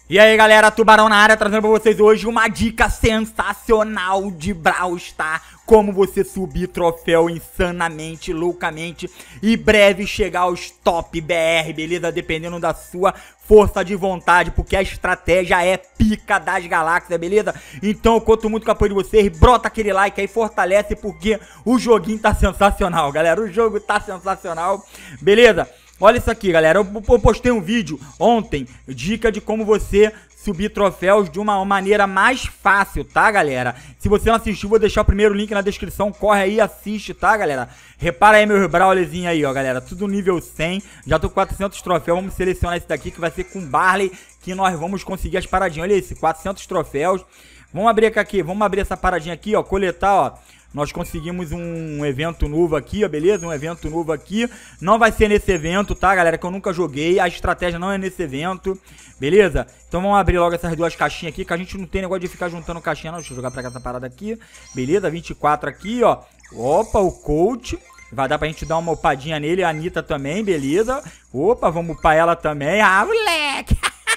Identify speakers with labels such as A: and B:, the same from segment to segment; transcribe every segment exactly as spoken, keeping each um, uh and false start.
A: E aí galera, Tubarão na área, trazendo pra vocês hoje uma dica sensacional de Brawl Stars. Como você subir troféu insanamente, loucamente e breve chegar aos top B R, beleza? Dependendo da sua força de vontade, porque a estratégia é pica das galáxias, beleza? Então eu conto muito com o apoio de vocês, brota aquele like aí, fortalece, porque o joguinho tá sensacional, galera. O jogo tá sensacional, beleza? Olha isso aqui, galera, eu postei um vídeo ontem, dica de como você subir troféus de uma maneira mais fácil, tá, galera? Se você não assistiu, vou deixar o primeiro link na descrição, corre aí e assiste, tá, galera? Repara aí meus brawlerzinhos aí, ó, galera, tudo nível cem, já tô com quatrocentos troféus, vamos selecionar esse daqui que vai ser com Barley, que nós vamos conseguir as paradinhas, olha esse, quatrocentos troféus. Vamos abrir aqui, vamos abrir essa paradinha aqui, ó, coletar, ó. Nós conseguimos um evento novo aqui, ó, beleza? Um evento novo aqui. Não vai ser nesse evento, tá, galera? Que eu nunca joguei. A estratégia não é nesse evento, beleza? Então vamos abrir logo essas duas caixinhas aqui, que a gente não tem negócio de ficar juntando caixinha, não. Deixa eu jogar pra cá essa parada aqui. Beleza, vinte e quatro aqui, ó. Opa, o coach. Vai dar pra gente dar uma upadinha nele. A Anitta também, beleza? Opa, vamos upar ela também. Ah, moleque!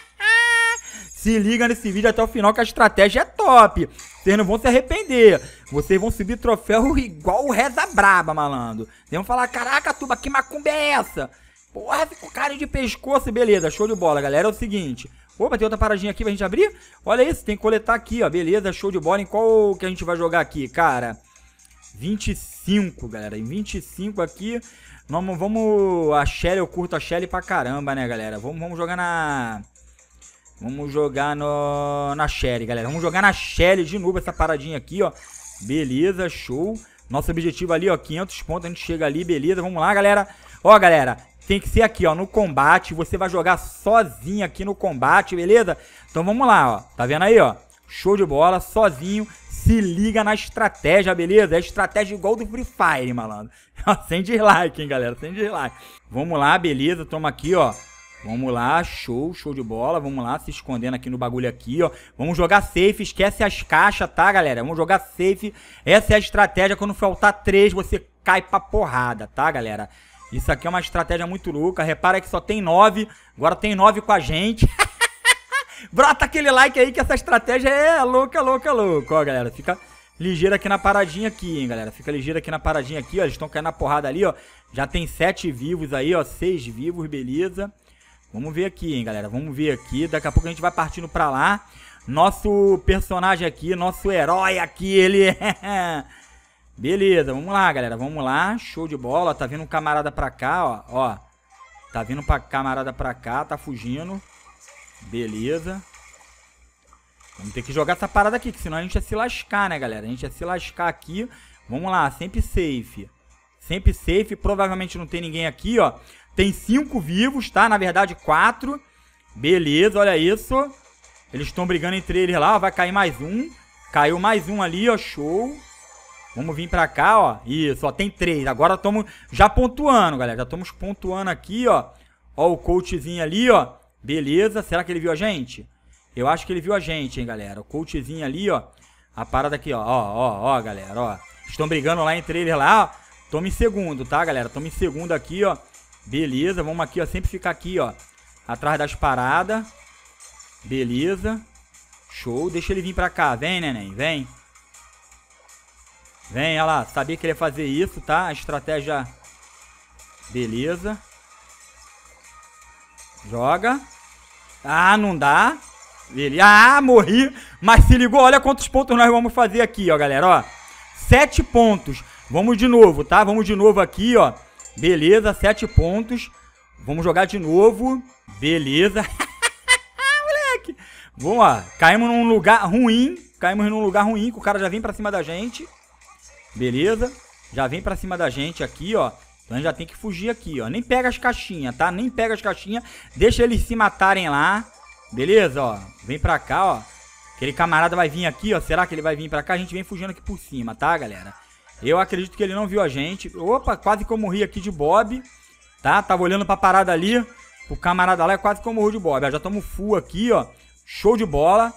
A: Se liga nesse vídeo até o final que a estratégia é top. Vocês não vão se arrepender. Vocês vão subir troféu igual o Reza Braba, malandro. Vocês vão falar, caraca, Tuba, que macumba é essa? Porra, ficou cara de pescoço. Beleza, show de bola, galera. É o seguinte. Opa, tem outra paradinha aqui pra gente abrir? Olha isso, tem que coletar aqui, ó. Beleza, show de bola. Em qual que a gente vai jogar aqui, cara? vinte e cinco, galera. Em vinte e cinco aqui. Vamos, vamos... A Shelly, eu curto a Shelly pra caramba, né, galera? Vamos, vamos jogar na... Vamos jogar no, na Shelly, galera. Vamos jogar na Shelly de novo essa paradinha aqui, ó. Beleza, show. Nosso objetivo ali, ó, quinhentos pontos. A gente chega ali, beleza. Vamos lá, galera. Ó, galera, tem que ser aqui, ó, no combate. Você vai jogar sozinho aqui no combate, beleza? Então vamos lá, ó. Tá vendo aí, ó? Show de bola, sozinho. Se liga na estratégia, beleza? É estratégia igual do Free Fire, malandro. Sem dislike, hein, galera? Sem dislike. Vamos lá, beleza. Toma aqui, ó. Vamos lá, show, show de bola, vamos lá, se escondendo aqui no bagulho aqui, ó. Vamos jogar safe, esquece as caixas, tá, galera? Vamos jogar safe, essa é a estratégia, quando faltar três, você cai pra porrada, tá, galera? Isso aqui é uma estratégia muito louca, repara que só tem nove, agora tem nove com a gente. Brota aquele like aí que essa estratégia é louca, louca, louca, ó, galera, fica ligeiro aqui na paradinha aqui, hein, galera. Fica ligeiro aqui na paradinha aqui, ó, eles estão caindo na porrada ali, ó. Já tem sete vivos aí, ó, seis vivos, beleza. Vamos ver aqui, hein, galera. Vamos ver aqui. Daqui a pouco a gente vai partindo pra lá. Nosso personagem aqui, nosso herói aqui, ele é... Beleza, vamos lá, galera. Vamos lá. Show de bola. Tá vindo um camarada pra cá, ó. Ó. Tá vindo pra camarada pra cá. Tá fugindo. Beleza. Vamos ter que jogar essa parada aqui, que senão a gente ia se lascar, né, galera? A gente ia se lascar aqui. Vamos lá, sempre safe. Sempre safe. Provavelmente não tem ninguém aqui, ó. Tem cinco vivos, tá? Na verdade, quatro. Beleza, olha isso. Eles estão brigando entre eles lá, ó. Vai cair mais um. Caiu mais um ali, ó. Show. Vamos vir pra cá, ó. Isso, ó. Tem três. Agora estamos já pontuando, galera. Já estamos pontuando aqui, ó. Ó o coachzinho ali, ó. Beleza. Será que ele viu a gente? Eu acho que ele viu a gente, hein, galera. O coachzinho ali, ó. A parada aqui, ó. Ó, ó, ó, galera, ó. Estão brigando lá entre eles lá, ó. Tamo em segundo, tá, galera? Tamo em segundo aqui, ó. Beleza, vamos aqui, ó, sempre ficar aqui, ó, atrás das paradas. Beleza. Show, deixa ele vir pra cá, vem, neném, vem. Vem, olha lá, sabia que ele ia fazer isso, tá? A estratégia... Beleza. Joga. Ah, não dá. Beleza. Ah, morri. Mas se ligou, olha quantos pontos nós vamos fazer aqui, ó, galera, ó. Sete pontos. Vamos de novo, tá? Vamos de novo aqui, ó. Beleza, sete pontos. Vamos jogar de novo. Beleza. Moleque. Vamos lá. Caímos num lugar ruim. Caímos num lugar ruim, que o cara já vem pra cima da gente. Beleza. Já vem pra cima da gente aqui, ó. Então a gente já tem que fugir aqui, ó. Nem pega as caixinhas, tá? Nem pega as caixinhas. Deixa eles se matarem lá. Beleza, ó. Vem pra cá, ó. Aquele camarada vai vir aqui, ó. Será que ele vai vir pra cá? A gente vem fugindo aqui por cima, tá, galera? Eu acredito que ele não viu a gente. Opa, quase que eu morri aqui de Bob. Tá? Tava olhando pra parada ali. O camarada lá é quase que eu morri de Bob. Já estamos full aqui, ó. Show de bola.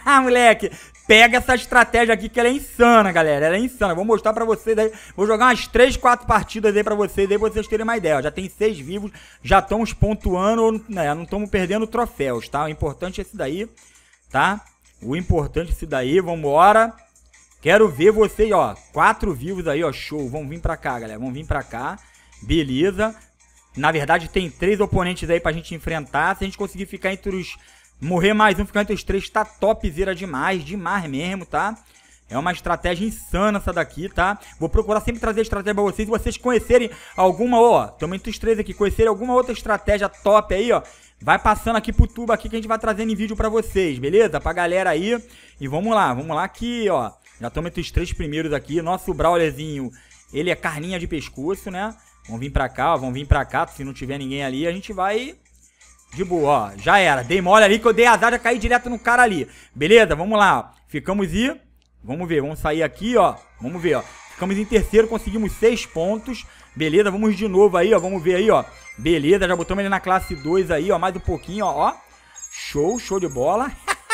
A: Moleque, pega essa estratégia aqui que ela é insana, galera. Ela é insana. Vou mostrar pra vocês aí. Vou jogar umas três, quatro partidas aí pra vocês, aí pra vocês terem uma ideia. Ó, já tem seis vivos, já estamos pontuando, né? Não estamos perdendo troféus, tá? O importante é esse daí, tá? O importante é esse daí, vambora. Quero ver vocês, ó. Quatro vivos aí, ó. Show. Vamos vir pra cá, galera. Vamos vir pra cá. Beleza. Na verdade, tem três oponentes aí pra gente enfrentar. Se a gente conseguir ficar entre os... Morrer mais um, ficar entre os três, tá topzera demais. Demais mesmo, tá? É uma estratégia insana essa daqui, tá? Vou procurar sempre trazer estratégia pra vocês. Se vocês conhecerem alguma, ó. Estamos entre os três aqui. Conhecerem alguma outra estratégia top aí, ó. Vai passando aqui pro tubo aqui que a gente vai trazendo em vídeo pra vocês, beleza? Pra galera aí. E vamos lá, vamos lá que, ó. Já estamos entre os três primeiros aqui. Nosso Brawlerzinho, ele é carninha de pescoço, né? Vamos vir pra cá, ó. Vamos vir pra cá. Se não tiver ninguém ali, a gente vai de boa, ó. Já era. Dei mole ali que eu dei azar, já caí direto no cara ali. Beleza? Vamos lá, ó. Ficamos e... Vamos ver, vamos sair aqui, ó. Vamos ver, ó. Ficamos em terceiro, conseguimos seis pontos. Beleza, vamos de novo aí, ó. Vamos ver aí, ó. Beleza, já botamos ele na classe dois aí, ó. Mais um pouquinho, ó. ó. Show, show de bola.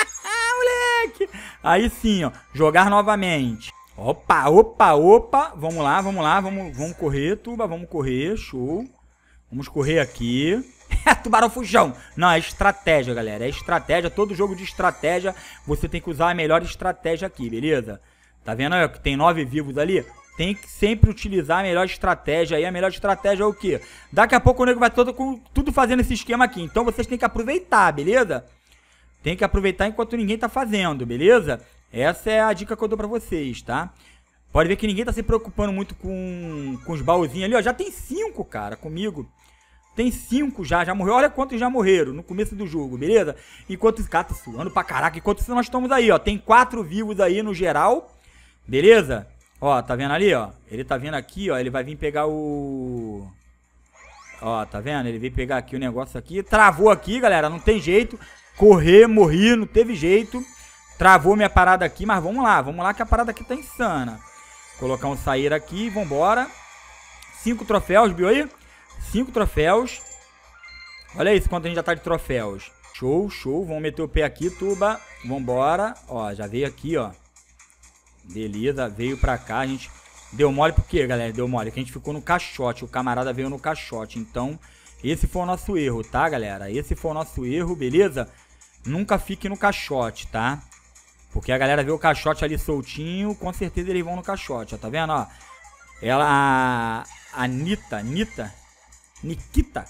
A: Aí sim, ó, jogar novamente. Opa, opa, opa. Vamos lá, vamos lá, vamos, vamos correr, Tuba, vamos correr, show. Vamos correr aqui. Tubarão fujão. Não, é estratégia, galera, é estratégia. Todo jogo de estratégia, você tem que usar a melhor estratégia aqui, beleza? Tá vendo aí, que tem nove vivos ali? Tem que sempre utilizar a melhor estratégia aí. A melhor estratégia é o quê? Daqui a pouco o nego vai todo, com, tudo fazendo esse esquema aqui. Então vocês têm que aproveitar, beleza? Tem que aproveitar enquanto ninguém tá fazendo, beleza? Essa é a dica que eu dou pra vocês, tá? Pode ver que ninguém tá se preocupando muito com, com os baúzinhos ali, ó. Já tem cinco, cara, comigo. Tem cinco já, já morreu. Olha quantos já morreram no começo do jogo, beleza? Enquanto os caras tá suando pra caraca. Enquanto isso nós estamos aí, ó. Tem quatro vivos aí no geral, beleza? Ó, tá vendo ali, ó? Ele tá vindo aqui, ó. Ele vai vir pegar o... Ó, tá vendo? Ele veio pegar aqui o negócio aqui. Travou aqui, galera, não tem jeito. Correr, morri, não teve jeito. Travou minha parada aqui, mas vamos lá. Vamos lá que a parada aqui tá insana. Colocar um sair aqui, vambora. Cinco troféus, viu aí? Cinco troféus. Olha isso, quanto a gente já tá de troféus. Show, show. Vamos meter o pé aqui, Tuba. Vambora. Ó, já veio aqui, ó. Beleza, veio pra cá. A gente deu mole por quê, galera? Deu mole que a gente ficou no caixote. O camarada veio no caixote. Então, esse foi o nosso erro, tá, galera? Esse foi o nosso erro, beleza? Nunca fique no caixote, tá? Porque a galera vê o caixote ali soltinho, com certeza eles vão no caixote, ó. Tá vendo, ó? Ela, a... a Nita, Nita, Nikita.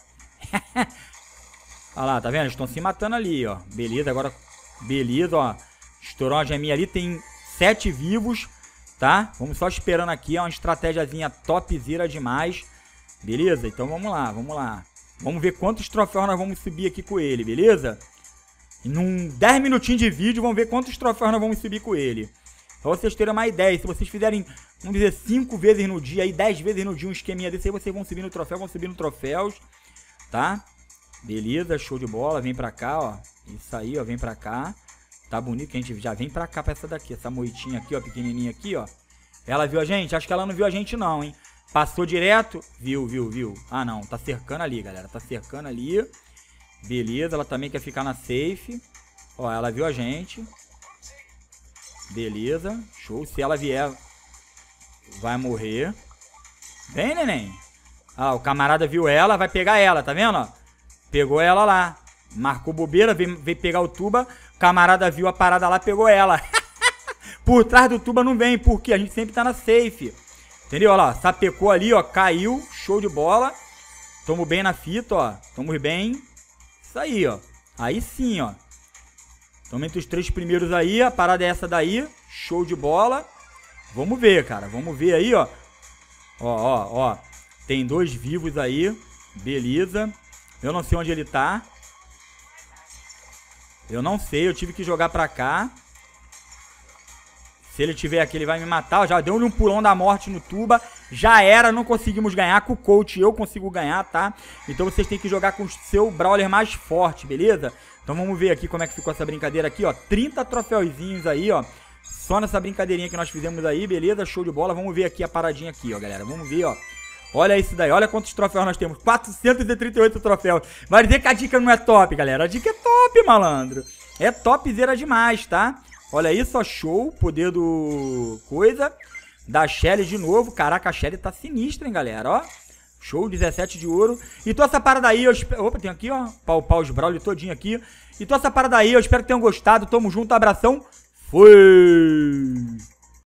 A: Olha lá, tá vendo? Eles estão se matando ali, ó. Beleza, agora... Beleza, ó. Estourou uma geminha ali, tem sete vivos, tá? Vamos só esperando aqui, é uma estratégiazinha topzera demais. Beleza? Então vamos lá, vamos lá. Vamos ver quantos troféus nós vamos subir aqui com ele, beleza? Em um dez minutinhos de vídeo, vamos ver quantos troféus nós vamos subir com ele. Pra vocês terem uma ideia, se vocês fizerem, vamos dizer, cinco vezes no dia, aí dez vezes no dia um esqueminha desse, aí vocês vão subir no troféu, vão subir no troféus, tá? Beleza, show de bola, vem pra cá, ó. Isso aí, ó, vem pra cá. Tá bonito que a gente já vem pra cá pra essa daqui, essa moitinha aqui, ó, pequenininha aqui, ó. Ela viu a gente? Acho que ela não viu a gente não, hein? Passou direto, viu, viu, viu. Ah, não, tá cercando ali, galera, tá cercando ali. Beleza, ela também quer ficar na safe. Ó, ela viu a gente. Beleza, show. Se ela vier, vai morrer. Vem, neném. Ah, o camarada viu ela, vai pegar ela, tá vendo, ó? Pegou ela lá. Marcou bobeira, veio, veio pegar o Tuba. O camarada viu a parada lá, pegou ela. Por trás do Tuba não vem, porque a gente sempre tá na safe. Entendeu? Olha lá, sapecou ali, ó, caiu. Show de bola. Tamo bem na fita, ó. Tamo bem. Isso aí, ó. Aí sim, ó. Tamo entre os três primeiros aí. A parada é essa daí. Show de bola. Vamos ver, cara. Vamos ver aí, ó. Ó, ó, ó. Tem dois vivos aí. Beleza. Eu não sei onde ele tá. Eu não sei. Eu tive que jogar pra cá. Se ele tiver aqui, ele vai me matar. Já deu-lhe um pulão da morte no Tuba. Já era, não conseguimos ganhar. Com o coach eu consigo ganhar, tá? Então vocês têm que jogar com o seu brawler mais forte, beleza? Então vamos ver aqui como é que ficou essa brincadeira aqui, ó. trinta troféuzinhos aí, ó. Só nessa brincadeirinha que nós fizemos aí, beleza? Show de bola. Vamos ver aqui a paradinha aqui, ó, galera. Vamos ver, ó. Olha isso daí, olha quantos troféus nós temos. quatrocentos e trinta e oito troféus. Vai dizer que a dica não é top, galera. A dica é top, malandro. É topzera demais, tá? Olha isso, ó, show. Poder do... Coisa. Da Shelly de novo. Caraca, a Shelly tá sinistra, hein, galera, ó. Show, dezessete de ouro. E toda essa parada aí, eu espero... Opa, tem aqui, ó. Pau, pau, os Brawler todinho aqui. E toda essa parada aí, eu espero que tenham gostado. Tamo junto, abração. Fui!